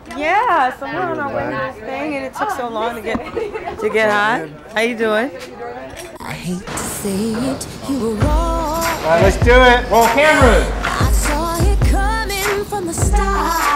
Yeah, so we're on our way to this thing, and it took so long to get hot. How you doing? I hate to say it, you were wrong. All right, let's do it. Roll camera. I saw it coming from the start.